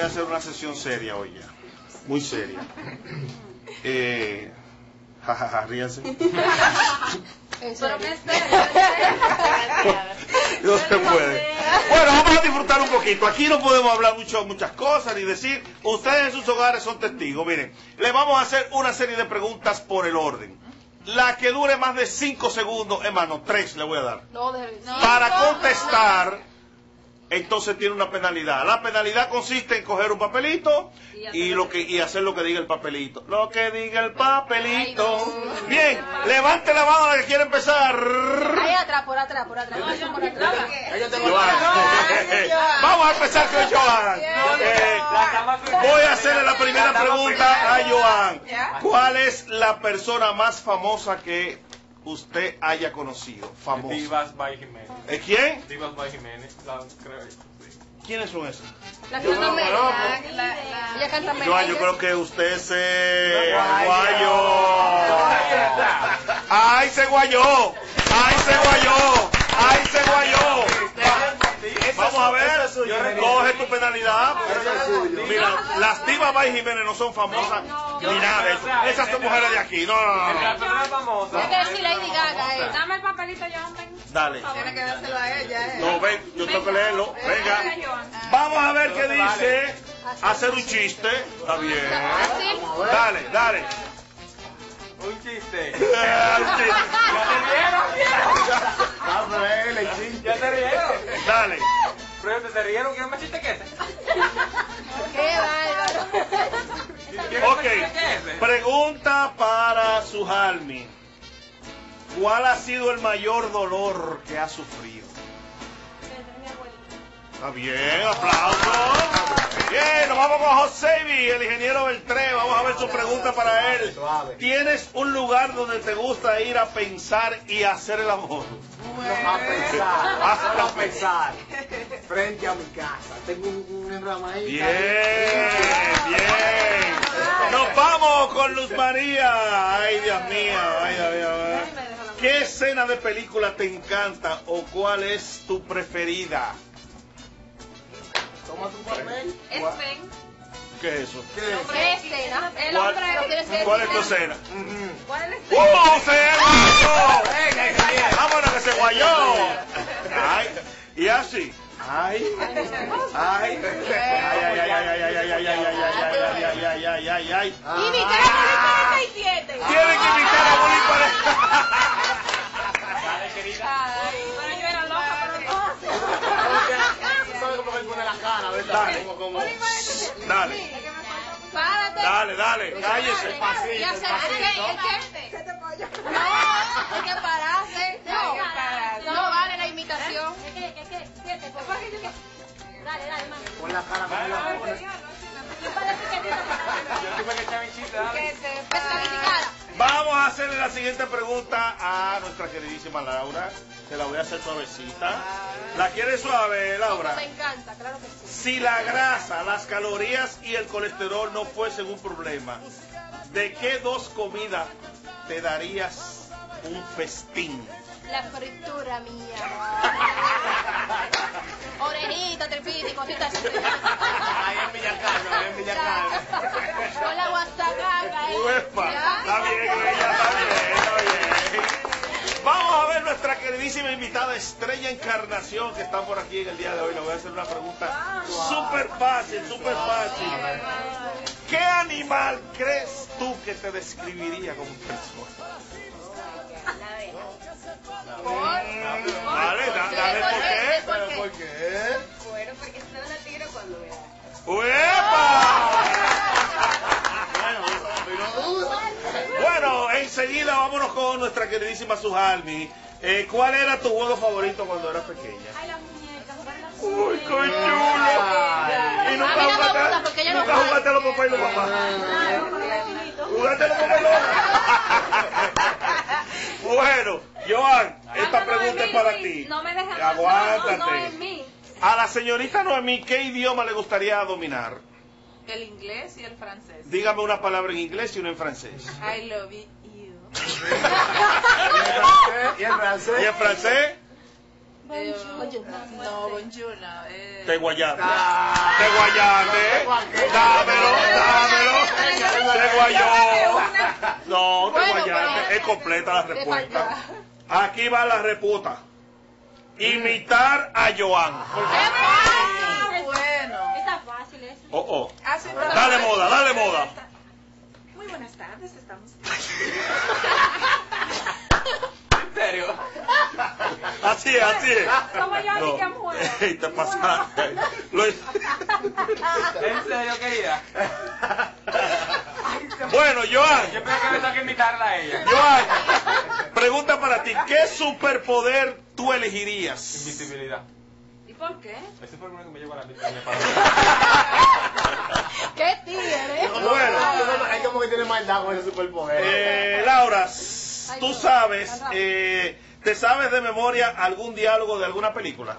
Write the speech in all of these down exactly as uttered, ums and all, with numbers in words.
a hacer una sesión seria hoy ya. Muy seria. Eh, jajaja, ja, ja, ríanse. Pero qué No se puede. Bueno, vamos a disfrutar un poquito. Aquí no podemos hablar mucho, muchas cosas ni decir. Ustedes en sus hogares son testigos. Miren, les vamos a hacer una serie de preguntas por el orden. La que dure más de cinco segundos, hermano, tres le voy a dar. No, de, no, Para no, contestar, no, no. entonces tiene una penalidad. La penalidad consiste en coger un papelito y lo que y hacer lo que diga el papelito. Lo que diga el papelito. Bien, levante la mano la que quiere empezar. Ahí atrás, por atrás, por atrás. No, yo por atrás. Joan. Vamos a empezar con Joan. Eh, voy a hacerle la primera pregunta a Joan. ¿Cuál es la persona más famosa que usted haya conocido? Famosa. Divas by Jiménez. ¿Eh, ¿Quién? Divas by Jiménez. La, creo, sí. ¿Quiénes son esos? La que canta merengue. Ella canta merengue. Joan, yo creo que usted es eh, guayo. ¡Ay, se guayó! ¡Ay, se guayó! ¡Ay, se guayó! Vamos a ver, coge tu penalidad. Mira, las divas by Jiménez no son famosas ni nada de eso. Esas son mujeres de aquí. No, no, no. Hay que decir Lady Gaga, eh. Dame el papelito, Joan, ven. Dale. Tiene que dárselo a ella, eh. No, ven, yo tengo que leerlo. Venga. Vamos a ver qué dice. Hacer un chiste. Está bien. Dale, dale. Un chiste. Un chiste. ¿Ya te rieron? Dale. ¿Pero te rieron? ¿Quieres más chiste que ese? Qué bárbaro. Ok. Pregunta para Sujalmi. ¿Cuál ha sido el mayor dolor que ha sufrido? Está bien, aplausos. Bien, nos vamos con Josevi, el ingeniero Beltré. Vamos a ver su pregunta para él. ¿Tienes un lugar donde te gusta ir a pensar y hacer el amor? A pensar, a pensar. Frente a mi casa. Tengo un, un enramadito. Bien, bien. Nos vamos con Luz María. Ay, Dios mío. Ay, Dios mío. ¿Qué escena de película te encanta o cuál es tu preferida? Toma tu papel. Es Ben. ¿Qué es eso? ¿Qué escena? El ¿Cuál, hombre. ¿Cuál es tu escena? ¿Cuál es ¡Uh! ¡Se guayó! ¡Vámonos que se guayó! ¡Ay! Y así. ¡Ay! ¡Ay! ¡Ay, ay, ay, ay, ay, ay, ay, ay, ay, ay, ay, ay, ay, ay, ay! Imitar a Bulín cuarenta y siete. Tienen que imitar a Bulín cuarenta y siete. Pero yo era loca, pero no. ¿Sabes cómo me pone la cara, verdad? Dale. Como, como... Dale. Párate. Dale, dale. Cállese. Y hacer el que, el que. No, hay que pararse. No, no vale la imitación. ¿Qué, qué, qué? Siete, por favor. Dale, dale, mami. Pon la cara como la pone. Yo tuve que echar mi chiste, dale. Personificada. Vamos a hacerle la siguiente pregunta a nuestra queridísima Laura. Se la voy a hacer suavecita. ¿La quiere suave, Laura? Me encanta, claro que sí. Si la grasa, las calorías y el colesterol no fuesen un problema, ¿de qué dos comidas te darías un festín? La fritura mía. Orejita, tripita y cositas así. Ahí en Villacarno, ahí en Villacarno. Con la guasacaca. Uepa, está bien, ella, está bien, está bien. Vamos a ver nuestra queridísima invitada Estrella Encarnación que está por aquí en el día de hoy. Le voy a hacer una pregunta súper fácil, súper fácil. ¿Qué animal crees tú que te describiría como persona? Dale, da- dale, ¿por qué? ¿Pero por qué? Bueno, porque se da la tiro cuando vea. ¡Uepa! Bueno, enseguida vámonos con nuestra queridísima Sujalmi. Eh, ¿Cuál era tu juego favorito cuando eras pequeña? Ay, las muñecas, jugar las ¡Uy, qué chulo! Y nunca A mí no me jugaste, gusta porque ella no nunca juega. jugaste a los papás y los papás. ¿Jugaste a los papás y los papás? Bueno, Joan, esta pregunta es para ti. No me dejes. Aguántate. No, no en mí. A la señorita Noemí, ¿qué idioma le gustaría dominar? El inglés y el francés. Dígame una palabra en inglés y una en francés. I love you. ¿Y el francés? ¿Y en francés? Eh, no, bonjour, no. Eh. Te guayaste. Ah. Te guayaste. Dámelo, dámelo. Te guayó. No, te Bueno, guayaste. pero- Es completa la Le respuesta. falta. Aquí va la respuesta. Imitar a Joan. Ah, bueno. Está fácil eso. Oh, oh. Así está. Dale moda, dale moda. Muy buenas tardes, estamos. ¿En serio? Así es, así es. Como yo No. ni que muero. Ey, te pasaste. Lo- ¿En serio, querida? Bueno, Joan. Yo creo que me tengo que invitarla a ella. Joan, pregunta para ti. ¿Qué superpoder tú elegirías? Invisibilidad. ¿Y por qué? Ese fue el único que me llegó a la mente. Me paró. ¡Qué tigre! Bueno. Hay como que tiene maldad con ese superpoder. Eh, Laura, tú sabes, eh, ¿te sabes de memoria algún diálogo de alguna película?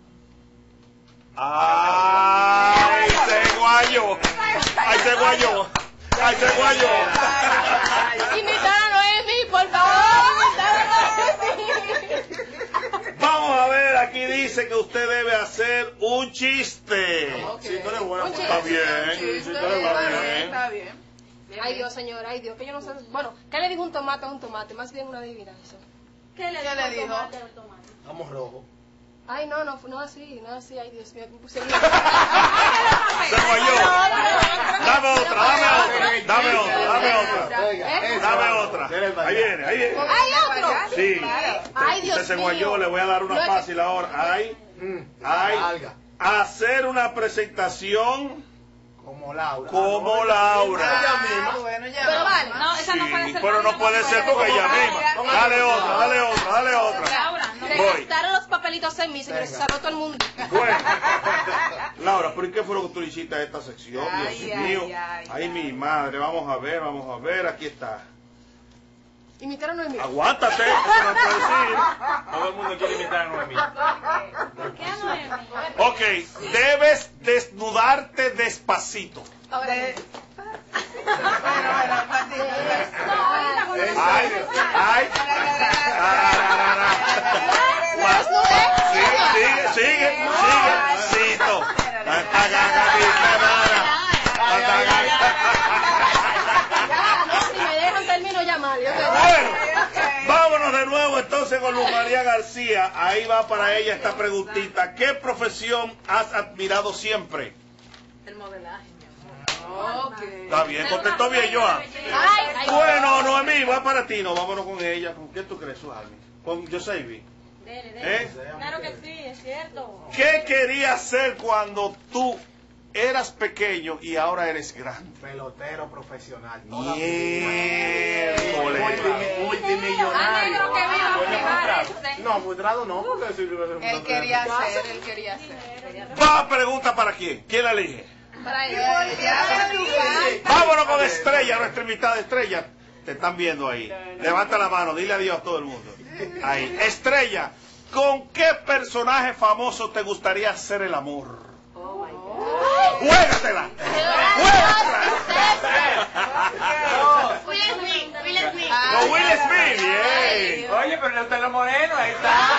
¡Ay, se guayó! ¡Ay, se guayó! ¡Ay, se guayó! Imitar a Noemi, por favor. Imitar a Noemi. Vamos a ver, aquí dice que usted debe hacer un chiste. Sí, tú eres buena. Un por- Está bien, Sí, sí, está está bien, bien. está bien. Bien, Ay, bien. Dios, señor, ay, Dios, que yo no sé. Bueno, ¿qué le dijo un tomate a un tomate? Más bien una adivinación. ¿Qué le ¿Qué le dijo? Tomate al tomate. Vamos rojo. Ay, no, no, no así, no así, ay, Dios mío. Se Se guayó. Dame otra, dame otra, dame otra, dame otra. Oiga, ¿Eh? eso, Dame vamos. otra. Eres Ahí viene, ahí viene. ¡Hay otro! Sí. Ay, Dios Usted se mío. guayó, le voy a dar una No es- fácil ahora. Ay, Mm, ay. larga. Hacer una presentación Como Laura. como Laura. Ella Ah, misma. bueno, ya. Pero vamos. vale. No, esa no puede Sí, ser. pero no puede ser porque ella misma. Dale otra, dale otra, dale otra. Laura, no. Le Voy. gastaron los papelitos en mí, señores. Venga. Salud todo el mundo. Bueno, Laura, ¿por qué fue lo que tú le hiciste a esta sección? Ay, Dios ay, mío. ay, Ay, ay. mi madre, vamos a ver, vamos a ver, aquí está. Imitar a Noemi. Aguántate, eso no puede decir. Todo el mundo quiere imitar a Noemí. ¿Por qué a Noemi? Ok, debes desnudarte despacito. Ahora De- sí. Bueno, bueno, No, ahorita cuando Esa. Ay, ay. Tararara. Sigue, sigue, sigue, sigue. Cito. Ya, no, si me dejan termino ya mal. Yo te Bueno, vámonos de nuevo entonces con Luz María García. Ahí va para ella esta preguntita. ¿Qué profesión has admirado siempre? El modelaje, mi amor. Ok. Está bien, contestó bien, Joan. Ay, ay. Bueno, Noemí, va para ti. No, vámonos con ella. ¿Con qué tú crees, Suami? Con Josevi. Dele, dele. ¿Eh? Claro que sí, es cierto. ¿Qué querías ser cuando tú eras pequeño y ahora eres grande? Pelotero profesional. Miércoles. Multimi- Multimillonario. Ah, negro que viva a pegar ese. No, frustrado no, porque si iba a ser Él frustrado quería en mi casa. ser, él quería ser. Va, pregunta para quién. ¿Quién la elige? Para ella. Vámonos con Estrella, nuestra invitada Estrella. Te están viendo ahí. Levanta la mano, dile adiós a todo el mundo. Ahí. Estrella, ¿con qué personaje famoso te gustaría hacer el amor? ¡Juégatela! ¡Juégatela! Will Smith, Will Smith. Con Will Smith, bien. Oye, pero le gustan los morenos, ahí está.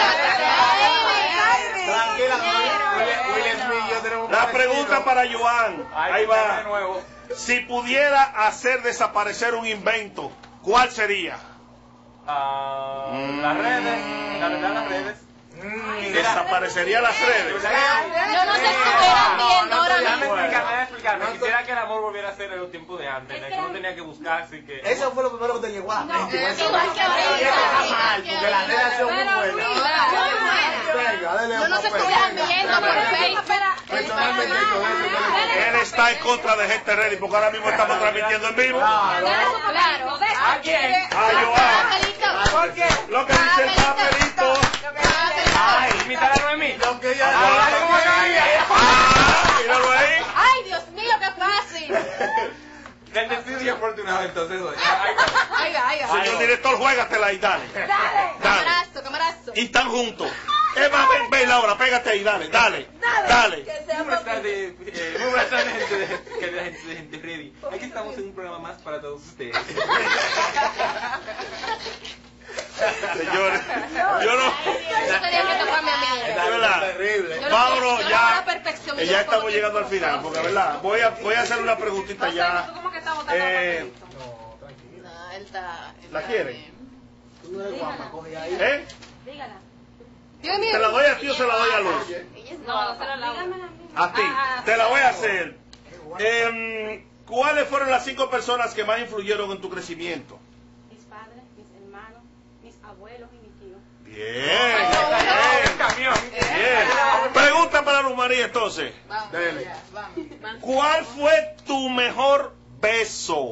Tranquila, Will, Will Smith y yo tenemos un La parecido. pregunta para Joan. Ahí De va. nuevo. Si pudiera hacer desaparecer un invento, ¿cuál sería? Ah, Mm. Las redes, la verdad, las redes. Desaparecería las redes. Yo no sé si estuvieran viendo ahora Déjame mismo. explicar, déjame explicar. Me quisiera que el amor volviera a ser en los tiempos de antes, en el que uno tenía que buscar, así que... Eso fue lo primero que te llegó a la mente. igual que Eso ahorita, está igual mal, que porque la ahorita. relación muy Pero buena. muy buena. Venga, dale Yo un no sé si papel. estuvieran viendo por Facebook. Personalmente yo eso, Él está en contra de gente ready porque ahora mismo estamos transmitiendo en vivo. Claro. Claro. ¿A quién? A Joan. Papelito. ¿Por qué? Lo que dice el papelito. Ay, imitar a Noemí. Lo que ya- Ah, ah, míralo ahí. Ay, Dios mío, qué fácil. Del destino y afortunado, entonces hoy. Ay, ay, ay. Señor director, juégatela ahí, dale. Dale. Camarazo, camarazo. Y están juntos. Eva, ven, ven, Laura, pégate ahí, dale, dale. Dale. Muy buenas tardes, eh, muy buenas tardes, gente de, que de gente de gente ready. Aquí estamos en un programa más para todos ustedes. Señores, yo no. Eso tenía que tocarme a mí. Es verdad. terrible. Yo no- Vámonos yo no ya. veo la perfección, Eh, yo Ya no estamos puedo llegando al decir final, cosas. porque verdad, voy a, voy a hacer una preguntita ya. ¿Tú cómo que estás botando Eh, No, tranquilo. No, él está. él ¿La está quiere? bien. Tú no eres guapa, coge ahí. ¿Eh? Dígala. Dios mío. ¿Te la doy a ti o se la doy a Luz? Ella es No, guapa. se la lavo. Dígamela a mí. A ti. Ah, Te la voy a hacer. Em, ¿Cuáles fueron las cinco personas que más influyeron en tu crecimiento? Mis padres, mis hermanos, mis abuelos y mis tíos. Bien, El bien, camión. bien. Pregunta para Luz María entonces. Vamos, Dele. ya, vamos, vamos. ¿Cuál fue tu mejor beso?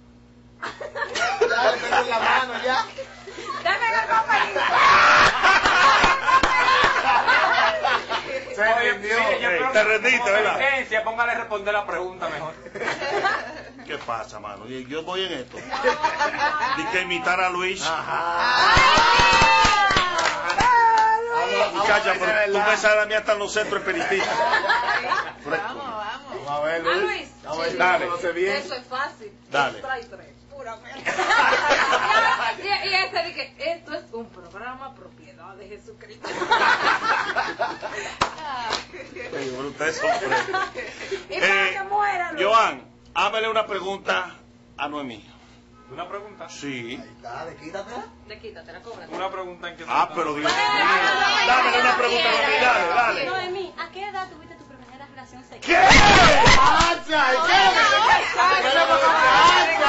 Dale, tengo en la mano ya. Dame el papelito. Se Oye, rindió. mire, yo Ey, creo te que rendiste, como ¿verdad? licencia, póngale a responder la pregunta mejor. ¿Qué pasa, mano? Y Yo voy en esto. Di que imitar a Luis. Ajá. Muchacha, pero tú me sabes a mí hasta en los centros espiritistas. Vamos, vamos. Vamos a ver, Ah, Luis. Luis. Vamos a ver si Dale. lo conoce bien. Eso es fácil. Dale. Trae tres. Pura Y, y ese de que esto es un programa propiedad de Jesucristo. Oye, pero ustedes son frescos. Y para Eh, que muera, Luis. Joan, hámele una pregunta a Noemí. Una pregunta. Sí. Ahí está, de quítatela. De quítate la cobra. Una pregunta en que Ah, pero Dios mío. Dámele una pregunta a Noemí, dale, dale. Noemí, ¿a qué edad tuviste tu primera relación sexual? ¿Qué? ¡Hacha! ¿Qué? Ay, ¡Hacha!